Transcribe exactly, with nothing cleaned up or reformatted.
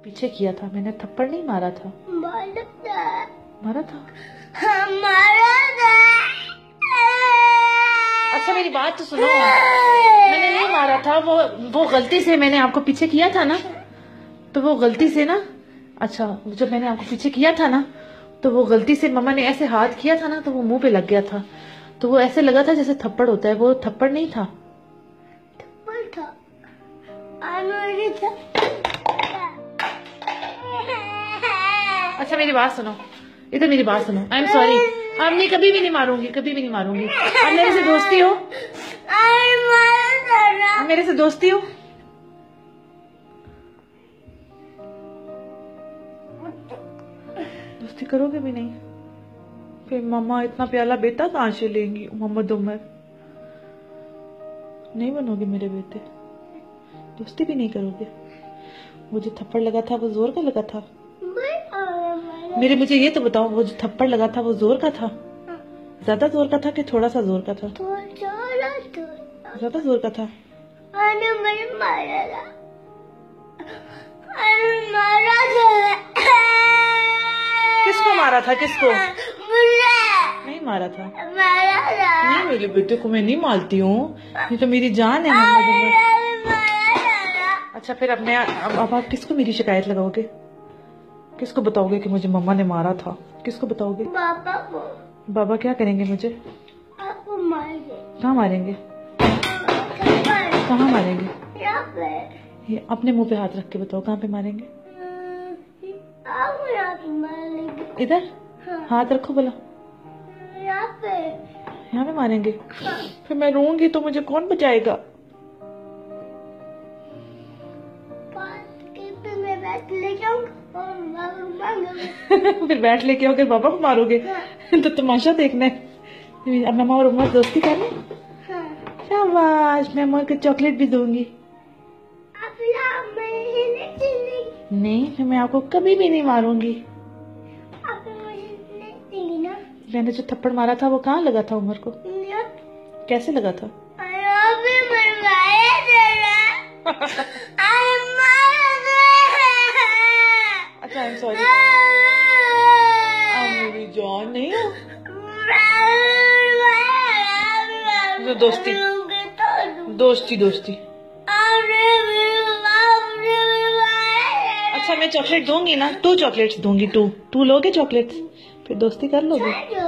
पीछे किया था मैंने, थप्पड़ नहीं मारा था। मारा था। मारा था? हाँ, मारा था। अच्छा मेरी बात तो सुनो, मैंने नहीं मारा था, वो वो गलती से मैंने आपको पीछे किया था ना, तो वो गलती से ना, अच्छा जब मैंने आपको पीछे किया था ना, तो वो गलती से मम्मा ने ऐसे हाथ किया था ना, तो वो मुंह पे लग गया था, तो वो ऐसे लगा था जैसे थप्पड़ होता है, वो थप्पड़ नहीं था। थप्पड़ था। था। अच्छा मेरी बात सुनो, इधर मेरी बात सुनो, आई एम सॉरी, अब नहीं, कभी भी नहीं मारूंगी, कभी भी नहीं मारूंगी। अब मेरे से दोस्ती हो, अब मेरे से दोस्ती हो। दोस्ती करोगे भी नहीं, फिर मम्मा इतना प्याला बेटा कहाँ से लेंगी, मोहम्मद उमर। नहीं बनोगे मेरे बेटे, दोस्ती भी नहीं करोगे। वो जो थप्पड़ लगा था वो जोर का लगा था? मेरे मुझे ये तो बताओ, वो जो थप्पड़ लगा था वो जोर का था? ज्यादा जोर का था कि थोड़ा सा जोर का था? ज्यादा जोर का था। किसको मारा था, किसको? नहीं मारा था। नहीं, मेरे बेटे को मैं नहीं मारती हूँ, ये तो मेरी जान है मोहम्मद उमर। अच्छा फिर अपने अब, अब आप किसको मेरी शिकायत लगाओगे? किसको बताओगे कि मुझे मम्मा ने मारा था? किसको बताओगे? बाबा को। बाबा क्या करेंगे मुझे? आपको मारेंगे। कहाँ मारेंगे? कहाँ मारेंगे? यहाँ पे। ये अपने मुंह पे हाथ रख के बताओ, कहाँ पे मारेंगे? आप यहाँ पे मारेंगे। इधर? हाँ। हाथ रखो बोला। यहाँ पे। यहाँ पे मारेंगे? हाँ। फिर मैं रोऊंगी तो मुझे कौन बचाएगा? फिर बैठ लेके होकर बाबा को मारोगे? हाँ। तो तमाशा देखना है। अब मम्मा और उमर दोस्ती कर ले। हाँ। शाबाश, मैं उमर को चॉकलेट भी दूंगी। आप नहीं, नहीं, फिर मैं आपको कभी भी नहीं मारूंगी। आप मुझे नहीं देंगी ना? मैंने जो थप्पड़ मारा था वो कहाँ लगा था उमर को? कैसे लगा था? अच्छा आई एम सॉरी। मेरी जान नहीं हो जो दोस्ती दोस्ती दोस्ती। अच्छा मैं चॉकलेट दूंगी ना, टू चॉकलेट्स दूंगी, टू टू लोगे चॉकलेट्स, फिर दोस्ती कर लोगे।